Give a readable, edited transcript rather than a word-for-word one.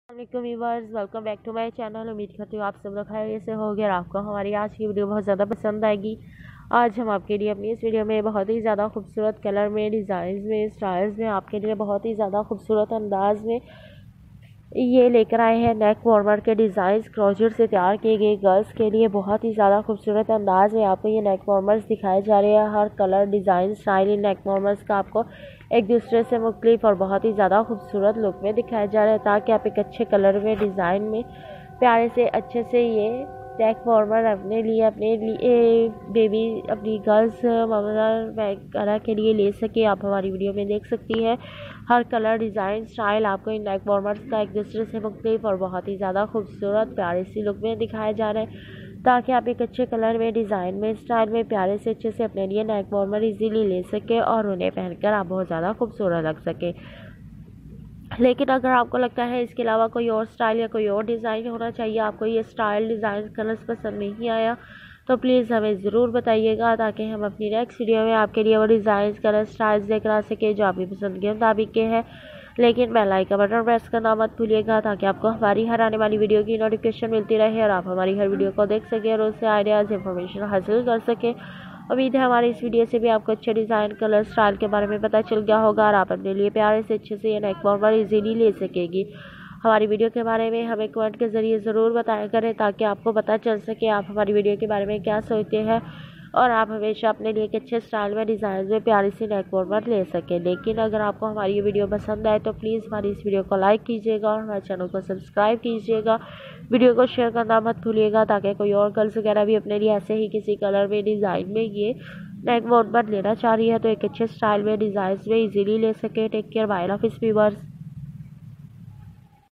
वालेकुम viewers, welcome back to my channel. उम्मीद करती हूँ आप सब लोग खैरियत से होंगे और आपको हमारी आज की वीडियो बहुत ज़्यादा पसंद आएगी। आज हम आपके लिए अपनी इस वीडियो में बहुत ही ज़्यादा खूबसूरत कलर में, डिज़ाइन में, स्टाइल्स में आपके लिए बहुत ही ज़्यादा खूबसूरत अंदाज में ये लेकर आए हैं नेक वार्मर के डिज़ाइन क्रोचेट से तैयार किए गए गर्ल्स के लिए बहुत ही ज़्यादा खूबसूरत अंदाज में आपको ये नेक वार्मर्स दिखाए जा रहे हैं। हर कलर, डिज़ाइन, स्टाइल इन नेक वार्मर्स का आपको एक दूसरे से मुख्तलिफ और बहुत ही ज़्यादा खूबसूरत लुक में दिखाया जा रहा है, ताकि आप एक अच्छे कलर में, डिज़ाइन में प्यारे से अच्छे से ये नेक वार्मर अपने लिए बेबी, अपनी गर्ल्स, मदर वगैरह के लिए ले सके। आप हमारी वीडियो में देख सकती हैं हर कलर, डिज़ाइन, स्टाइल आपको इन नेक वार्मर्स का एक दूसरे से मुख्तलिफ और बहुत ही ज़्यादा खूबसूरत प्यारे सी लुक में दिखाया जा रहा है, ताकि आप एक अच्छे कलर में, डिज़ाइन में, स्टाइल में प्यारे से अच्छे से अपने लिए नेक वार्मर इजीली ले सके और उन्हें पहनकर आप बहुत ज़्यादा खूबसूरत लग सके। लेकिन अगर आपको लगता है इसके अलावा कोई और स्टाइल या कोई और डिज़ाइन होना चाहिए, आपको ये स्टाइल, डिज़ाइन, कलर्स पसंद नहीं आया, तो प्लीज़ हमें ज़रूर बताइएगा, ताकि हम अपनी नेक्स्ट वीडियो में आपके लिए वो डिज़ाइन, कलर, स्टाइल्स लेकर आ सके जो आपकी पसंद के मुताबिक के हैं। लेकिन बेल आइकन बटन प्रेस करना मत भूलिएगा, ताकि आपको हमारी हर आने वाली वीडियो की नोटिफिकेशन मिलती रहे और आप हमारी हर वीडियो को देख सकें और उससे आइडियाज़, इंफॉर्मेशन हासिल कर सकें। उम्मीद है हमारी इस वीडियो से भी आपको अच्छे डिज़ाइन, कलर, स्टाइल के बारे में पता चल गया होगा और आप अपने लिए प्यारे से अच्छे से ये नेक वार्मर इजीली ले सकेगी। हमारी वीडियो के बारे में हमें कमेंट के ज़रिए ज़रूर बताया करें, ताकि आपको पता चल सके आप हमारी वीडियो के बारे में क्या सोचते हैं और आप हमेशा अपने लिए एक अच्छे स्टाइल में, डिज़ाइन में प्यारी सी नेक वार्मर ले सकें। लेकिन अगर आपको हमारी ये वीडियो पसंद आए तो प्लीज़ हमारी इस वीडियो को लाइक कीजिएगा और हमारे चैनल को सब्सक्राइब कीजिएगा। वीडियो को शेयर करना मत भूलिएगा, ताकि कोई और गर्ल्स वगैरह भी अपने लिए ऐसे ही किसी कलर में, डिज़ाइन में ये नेक वार्मर लेना चाह रही है तो एक अच्छे स्टाइल में, डिज़ाइन में इजीली ले सके। टेक केयर, बाय, ऑफिस व्यूअर्स।